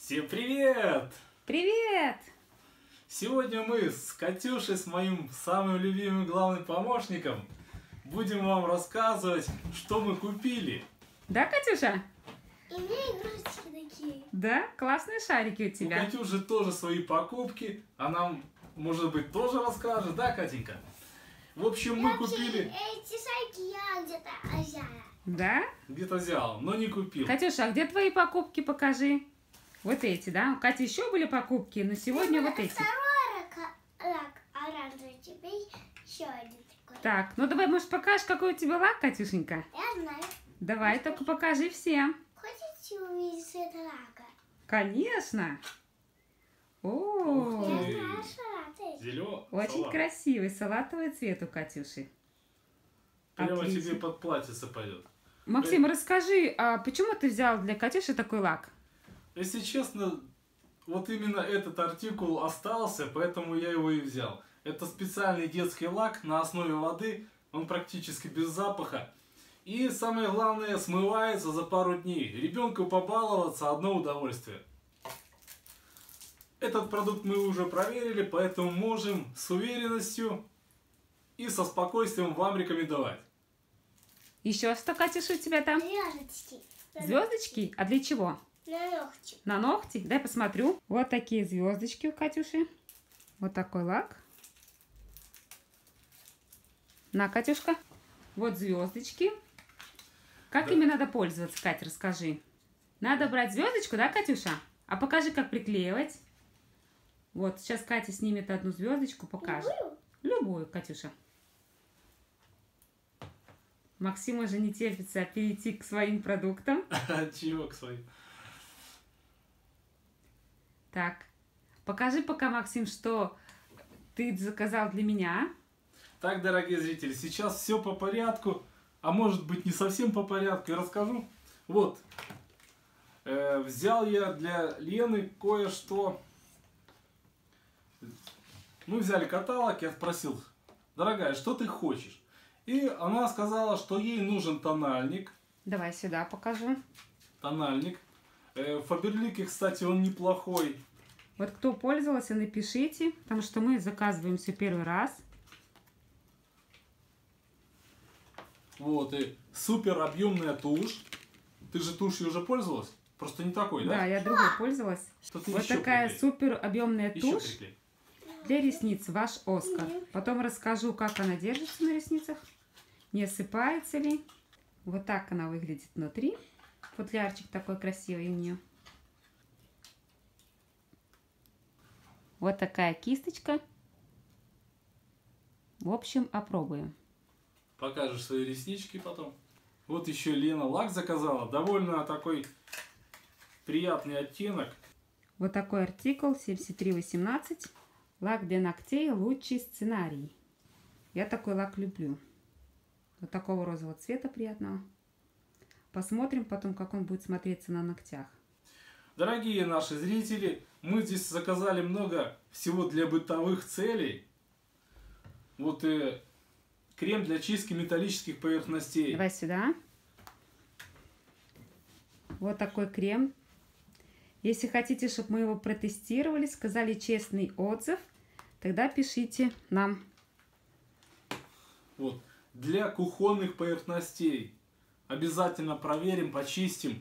Всем привет! Привет! Сегодня мы с Катюшей, с моим самым любимым главным помощником, будем вам рассказывать, что мы купили. Да, Катюша? И у меня игрушечки такие. Да, классные шарики у тебя. У Катюши тоже свои покупки, она, может быть, тоже расскажет, да, Катенька? В общем, мы купили... Эти шарики я где-то взяла. Да? Где-то взял, но не купил. Катюша, а где твои покупки? Покажи. Вот эти, да? У Кати еще были покупки, но сегодня вот эти. Второй лак оранжевый, теперь еще один такой. Так, ну давай, может, покажешь, какой у тебя лак, Катюшенька? Я знаю. Давай, только покажи всем. Хотите увидеть цвет лака? Конечно. Ух О, ты. Я знаю, что это. Зелё... очень салат. красивый салатовый цвет у Катюши. Прямо Отлично. тебе под платьице пойдет. Максим, расскажи, а почему ты взял для Катюши такой лак? Если честно, вот именно этот артикул остался, поэтому я его и взял. Это специальный детский лак на основе воды, он практически без запаха. И самое главное, смывается за пару дней. Ребенку побаловаться — одно удовольствие. Этот продукт мы уже проверили, поэтому можем с уверенностью и со спокойствием вам рекомендовать. Еще что, Катюша, у тебя там? Звездочки. Звездочки? А для чего? На ногти. На ногти? Дай посмотрю. Вот такие звездочки у Катюши. Вот такой лак. На, Катюшка. Вот звездочки. Как Да. ими надо пользоваться, Катя, расскажи. Надо брать звездочку, да, Катюша? А покажи, как приклеивать. Вот, сейчас Катя снимет одну звездочку, покажет. Любую, Катюша. Максим уже не терпится перейти к своим продуктам. Чего к своим? Так, покажи пока, Максим, что ты заказал для меня. Так, дорогие зрители, сейчас все по порядку, а может быть не совсем по порядку, я расскажу. Вот, взял я для Лены кое-что. Мы взяли каталог, я спросил: дорогая, что ты хочешь? И она сказала, что ей нужен тональник. Давай сюда покажу. Тональник. В Фаберлике, кстати, он неплохой. Вот кто пользовался, напишите, потому что мы заказываем все первый раз. Вот, и супер объемная тушь. Ты же тушью уже пользовалась? Просто не такой, да? Да, я другой пользовалась. Что-то Вот еще такая приклей. супер объемная Еще тушь приклей. для ресниц, ваш Оскар. Потом расскажу, как она держится на ресницах, не осыпается ли. Вот так она выглядит внутри. Футлярчик такой красивый у нее. Вот такая кисточка. В общем, опробуем. Покажешь свои реснички потом. Вот еще Лена лак заказала. Довольно такой приятный оттенок. Вот такой артикул 7318. Лак для ногтей лучший сценарий. Я такой лак люблю. Вот такого розового цвета приятного. Посмотрим потом, как он будет смотреться на ногтях. Дорогие наши зрители, мы здесь заказали много всего для бытовых целей. Вот крем для чистки металлических поверхностей. Давай сюда. Вот такой крем. Если хотите, чтобы мы его протестировали, сказали честный отзыв, тогда пишите нам. Вот. Для кухонных поверхностей. Обязательно проверим, почистим.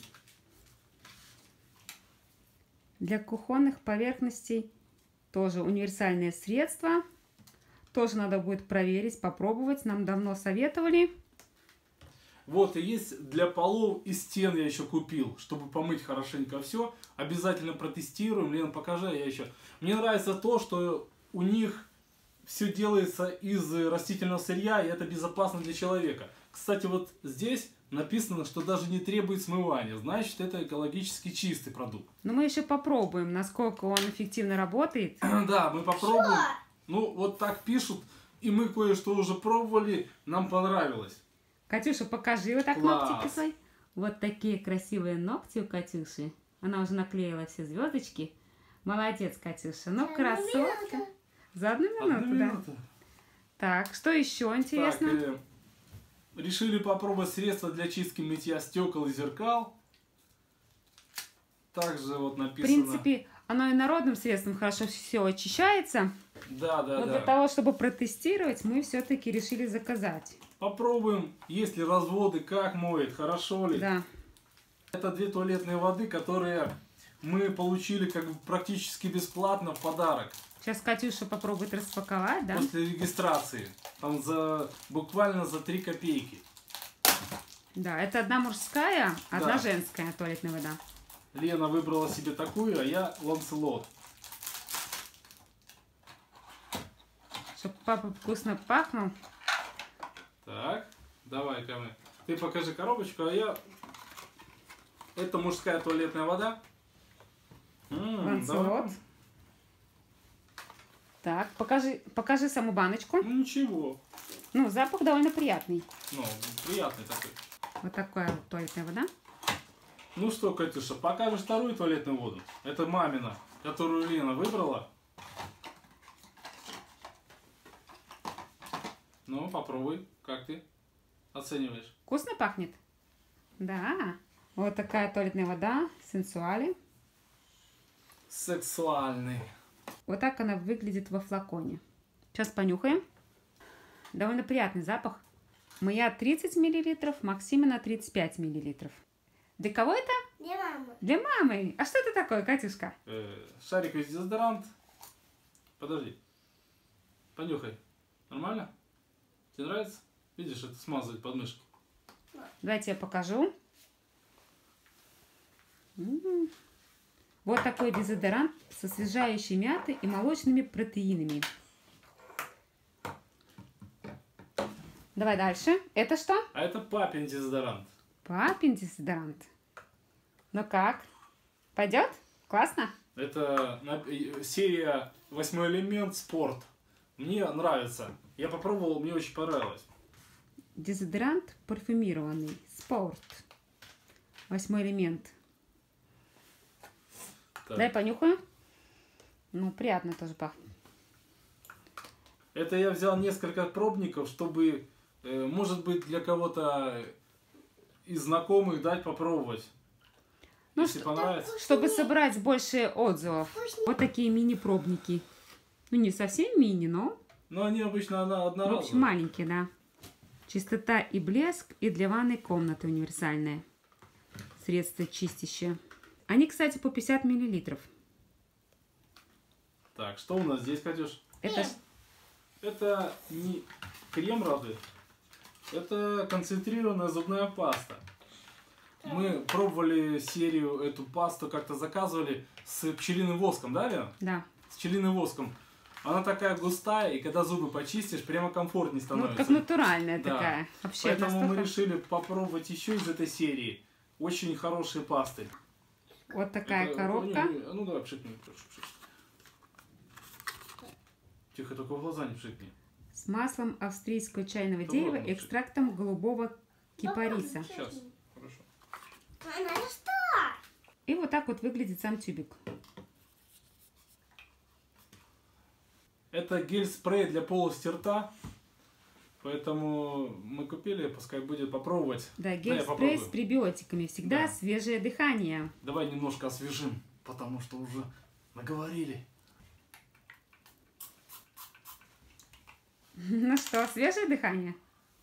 Для кухонных поверхностей тоже универсальное средство. Тоже надо будет проверить, попробовать. Нам давно советовали. Вот, и есть для полов и стен я еще купил, чтобы помыть хорошенько все. Обязательно протестируем. Лена, покажи, я еще. Мне нравится то, что у них все делается из растительного сырья, и это безопасно для человека. Кстати, вот здесь написано, что даже не требует смывания. Значит, это экологически чистый продукт. Но мы еще попробуем, насколько он эффективно работает. Да, мы попробуем. Ну, вот так пишут, и мы кое-что уже пробовали, нам понравилось. Катюша, покажи вот так Класс. ногтики свои. Вот такие красивые ногти у Катюши. Она уже наклеила все звездочки. Молодец, Катюша. Ну, красотка. За одну минуту, Одну да. минуту. Так, что еще интересно? Так, решили попробовать средства для чистки мытья стекол и зеркал. также вот В написано... принципе, оно и народным средством хорошо все очищается. Да, да, Но да. для того, чтобы протестировать, мы все-таки решили заказать. Попробуем, есть ли разводы, как моет, хорошо ли. Да. Это 2 туалетные воды, которые мы получили как бы практически бесплатно в подарок. Сейчас Катюша попробует распаковать, да? После регистрации. Там буквально за 3 копейки. Да, это одна мужская, одна Да. женская туалетная вода. Лена выбрала себе такую, а я Ланселот. Чтобы папа вкусно пахнул. Так, давай ко мне. Ты покажи коробочку, а я... Это мужская туалетная вода. Ланселот. Давай. Так, покажи саму баночку. Ну ничего. Ну, запах довольно приятный. Ну, приятный такой. Вот такая вот туалетная вода. Ну что, Катюша, покажешь вторую туалетную воду. Это мамина, которую Лена выбрала. Ну, попробуй. Как ты оцениваешь? Вкусно пахнет? Да. Вот такая туалетная вода, сенсуали. Сексуальный. Вот так она выглядит во флаконе. Сейчас понюхаем. Довольно приятный запах. Моя 30 мл, Максимина 35 мл. Для кого это? Для мамы. Для мамы. А что это такое, Катюшка? Шариковый дезодорант. Подожди. Понюхай. Нормально? Тебе нравится? Видишь, это смазывает подмышки. Давайте я покажу. Вот такой дезодорант со освежающей мятой и молочными протеинами. Давай дальше. Это что? А это папин дезодорант. Папин дезодорант. Ну как? Пойдет? Классно? Это серия 8 элемент спорт. Мне нравится. Я попробовал, мне очень понравилось. Дезодорант парфюмированный. Спорт. 8 элемент. Так. Дай понюхаю. Ну, приятно тоже пахнет. Это я взял несколько пробников, чтобы, может быть, для кого-то из знакомых дать попробовать. Ну, Если понравится. Чтобы собрать больше отзывов. Вот такие мини-пробники. Ну, не совсем мини, но, Но они обычно в одноразовые. общем, маленькие, да. Чистота и блеск, и для ванной комнаты универсальное. Средство чистящее. Они, кстати, по 50 миллилитров. Так, что у нас здесь, Катюш? Это Это не крем разве? Это концентрированная зубная паста. Мы пробовали серию, эту пасту как-то заказывали с пчелиным воском, да, Лена? да. С пчелиным воском. Она такая густая, и когда зубы почистишь, прямо комфортнее Ну, становится. вот как натуральная Да. такая. Вообще, Поэтому мы настолько- решили попробовать еще из этой серии. Очень хорошие пасты. Вот такая Это- коробка. Ну давай, пшикни. Тихо, только в глаза не пшикни. С маслом австрийского чайного Да дерева, ладно, вообще. экстрактом голубого кипариса. Сейчас. Хорошо. Она что? И вот так вот выглядит сам тюбик. Это гель-спрей для полости рта. Поэтому мы купили, пускай будет попробовать. Да, я гель-спрей попробую. с пребиотиками. Всегда Да. свежее дыхание. Давай немножко освежим, потому что уже наговорили. Ну что, свежее дыхание?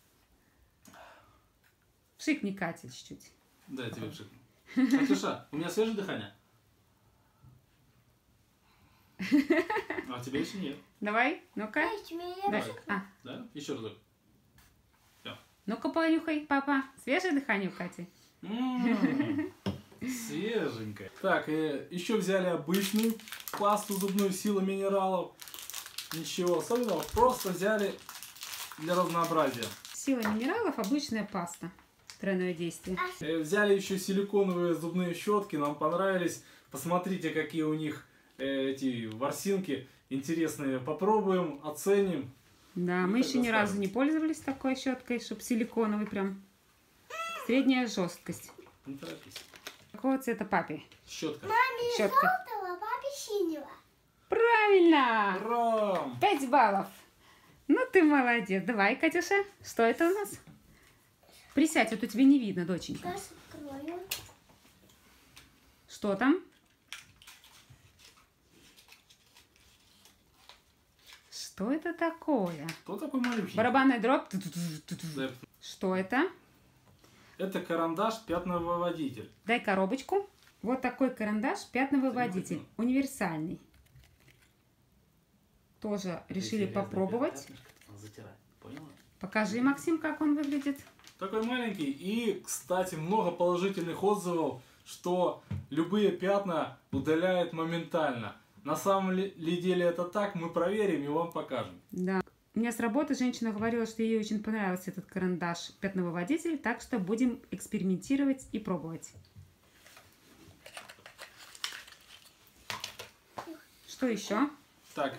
Пшикни, Катя, чуть-чуть. Да, я тебе пшикну. Катюша, у меня свежее дыхание? А у тебя еще нет. Давай, ну-ка. Дайте мне Да. пшикну. А, Да? Еще разок. ну-ка понюхай, папа. Свежее дыхание у Кати? Свеженькая. Так, еще взяли обычную пасту зубную сила минералов. Ничего особенного, просто взяли для разнообразия. Сила минералов, обычная паста. Тройное действие. Взяли еще силиконовые зубные щетки, нам понравились. Посмотрите, какие у них эти ворсинки интересные. Попробуем, оценим. Да, Ну, мы тогда еще ни разу ставим. не пользовались такой щеткой, чтобы силиконовый прям. Средняя жесткость. Не торопись. Какого цвета папе? Щетка. Маме Щетка. желтого, папе синего. Правильно! Ура! 5 баллов. Ну ты молодец. Давай, Катюша, что это у нас? Присядь, вот у тебя не видно, доченька. Сейчас открою. Что там? Что это такое? Кто такой маленький? Барабанная дробь. Да. Что это? Это карандаш пятновыводитель. Дай коробочку. Вот такой карандаш пятновыводитель. Универсальный. Тоже решили попробовать. Покажи, Максим, как он выглядит. Такой маленький. И, кстати, много положительных отзывов, что любые пятна удаляет моментально. На самом ли деле это так, мы проверим и вам покажем. Да. У меня с работы женщина говорила, что ей очень понравился этот карандаш пятновыводитель, так что будем экспериментировать и пробовать. Что еще? Так,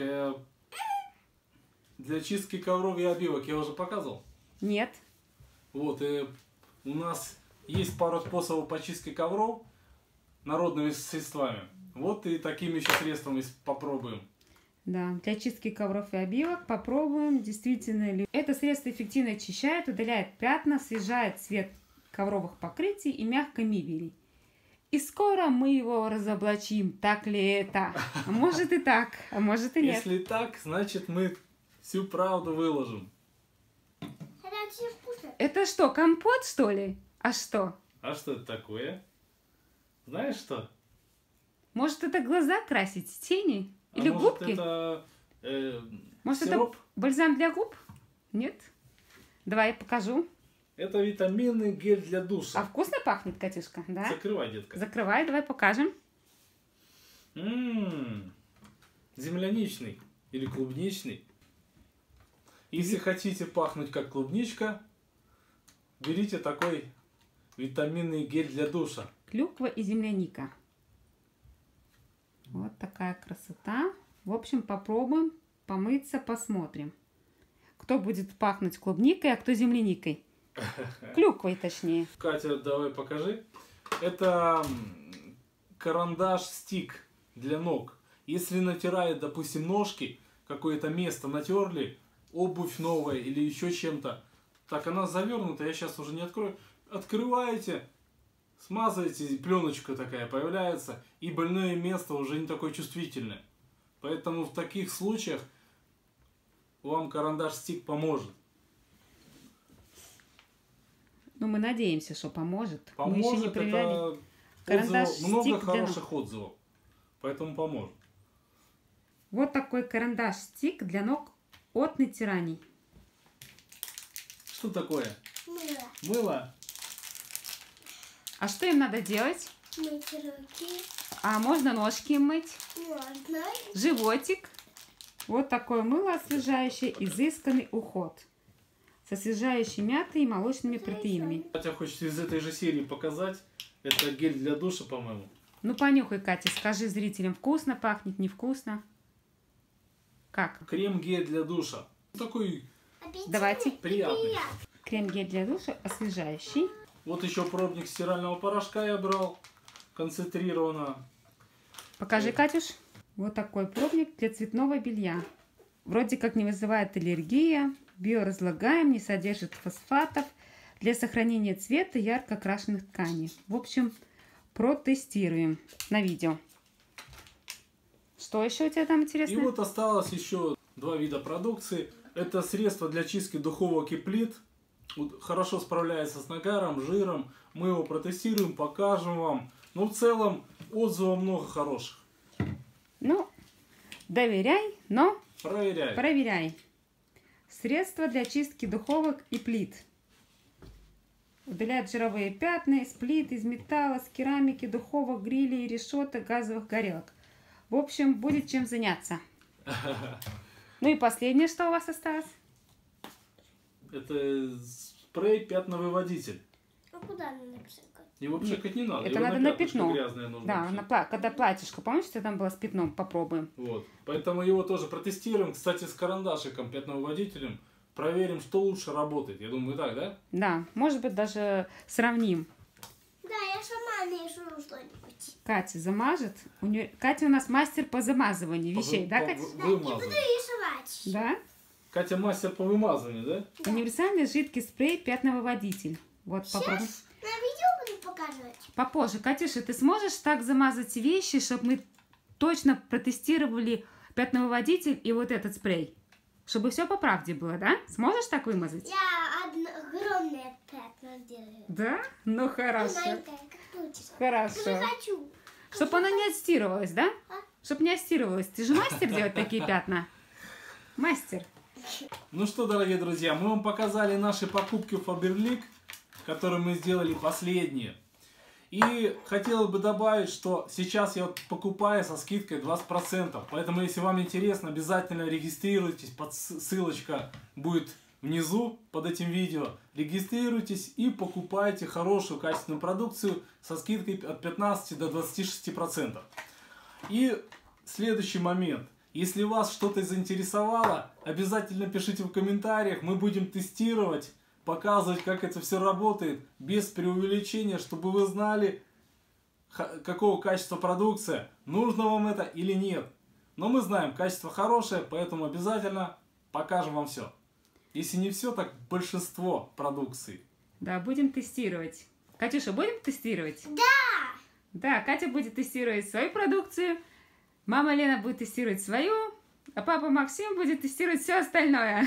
для чистки ковров и обивок я уже показывал. Нет. Вот, у нас есть пару способов по чистке ковров народными средствами. Вот и такими еще средствами попробуем. Да, для чистки ковров и обивок попробуем, действительно ли это средство эффективно очищает, удаляет пятна, освежает цвет ковровых покрытий и мягкой мебели. И скоро мы его разоблачим, так ли это? А может и так, а может и нет. Если так, значит мы всю правду выложим. Это очень вкусно. Это что, компот, что ли? А что? А что это такое? Знаешь что? Может, это глаза красить, тени? Или может, губки? это Может, сироп? это бальзам для губ? Нет? Давай я покажу. Это витаминный гель для А душа. вкусно пахнет, Катюшка? Да? Закрывай, детка. Закрывай, давай покажем. Земляничный или клубничный. Если хотите пахнуть как клубничка, берите такой витаминный гель для душа. Клюква и земляника. Вот такая красота. В общем, попробуем помыться, посмотрим. Кто будет пахнуть клубникой, а кто земляникой. Клюквой, точнее. Катя, давай покажи. Это карандаш-стик для ног. Если натирает, допустим, ножки, какое-то место натерли, обувь новая или еще чем-то, так она завернута, я сейчас уже не открою. Открываете, смазываете, пленочка такая появляется, и больное место уже не такое чувствительное. Поэтому в таких случаях вам карандаш-стик поможет. Ну, мы надеемся, что поможет. Мы еще Поможет, не проверяли. это Карандаш-стик много для хороших ног. отзывов. Поэтому поможет. Вот такой карандаш-стик для ног от натираний. Что такое? Мыло. Мыло? А что им надо делать? Мыть руки. А можно ножки им мыть? Можно. Животик. Вот такое мыло освежающее, изысканный уход. С освежающей мятой и молочными протеинами. Катя хочет из этой же серии показать. Это гель для душа, по-моему. Ну, понюхай, Катя, скажи зрителям, вкусно пахнет, невкусно? Как? Крем-гель для душа. Такой Аппетитный Давайте. и приятный. Крем-гель для душа освежающий. Вот еще пробник стирального порошка я брал. Концентрированно. Покажи, Катюш. Вот такой пробник для цветного белья. Вроде как не вызывает аллергия, биоразлагаем, не содержит фосфатов, для сохранения цвета ярко окрашенных тканей. В общем, протестируем на видео. Что еще у тебя там И интересно? вот осталось еще два вида продукции. Это средство для чистки духовок и плит. Хорошо справляется с нагаром, жиром. Мы его протестируем, покажем вам. Но в целом отзывов много хороших. Ну, доверяй, но Проверяй. проверяй. Средство для чистки духовок и плит. Удаляет жировые пятна из плит, из металла, с керамики, духовок, грилей, решеток, газовых горелок. В общем, будет чем заняться. Ну и последнее, что у вас осталось? Это спрей пятновыводитель. А куда надо пшикать? Его пшикать не надо. Это его надо на пятнышко пятно. грязное нужно Да, пшикать. когда платьишко, помнишь, что там было с пятном? Попробуем. Вот. Поэтому его тоже протестируем. Кстати, с карандашиком пятновыводителем проверим, что лучше работает. Я думаю, так, да? Да, может быть, даже сравним. Да, я сама решу что-нибудь. Катя замажет. Катя у нас мастер по замазыванию вещей, да, Катя? Да, не буду Вымазывать. рисовать. Да. Катя мастер по вымазыванию, да? Универсальный жидкий спрей пятновыводитель. Вот, попробуем. Сейчас на видео буду показывать. замазывать. Попозже. Катюша, ты сможешь так замазать вещи, чтобы мы точно протестировали пятновыводитель и вот этот спрей? Чтобы все по правде было, да? Сможешь так вымазать? Я огромное пятна делаю. Да? Ну хорошо. Маленькое, как тучка. Хорошо. Я хочу. Чтобы оно не отстирывалось, да? А? Чтобы не отстирывалось. Ты же мастер делать такие пятна? Мастер. Ну что, дорогие друзья, мы вам показали наши покупки в Faberlic, которые мы сделали последние. И хотел бы добавить, что сейчас я покупаю со скидкой 20%. Поэтому, если вам интересно, обязательно регистрируйтесь. Ссылочка будет внизу под этим видео. Регистрируйтесь и покупайте хорошую качественную продукцию со скидкой от 15 до 26%. И следующий момент. Если вас что-то заинтересовало, обязательно пишите в комментариях. Мы будем тестировать, показывать, как это все работает, без преувеличения, чтобы вы знали, какого качества продукция, нужно вам это или нет. Но мы знаем, качество хорошее, поэтому обязательно покажем вам все. Если не все, так большинство продукции. Да, будем тестировать. Катюша, будем тестировать? Да! Да, Катя будет тестировать свою продукцию, мама Лена будет тестировать свою, а папа Максим будет тестировать все остальное.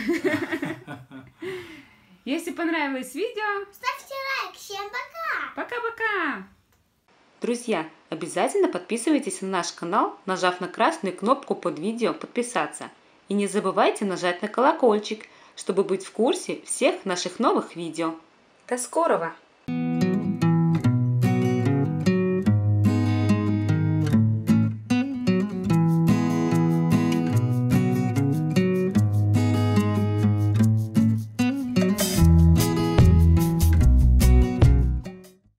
Если понравилось видео, Ставьте лайк. Всем пока! пока-пока! Друзья, обязательно подписывайтесь на наш канал, нажав на красную кнопку под видео «Подписаться». И не забывайте нажать на колокольчик, чтобы быть в курсе всех наших новых видео. До скорого!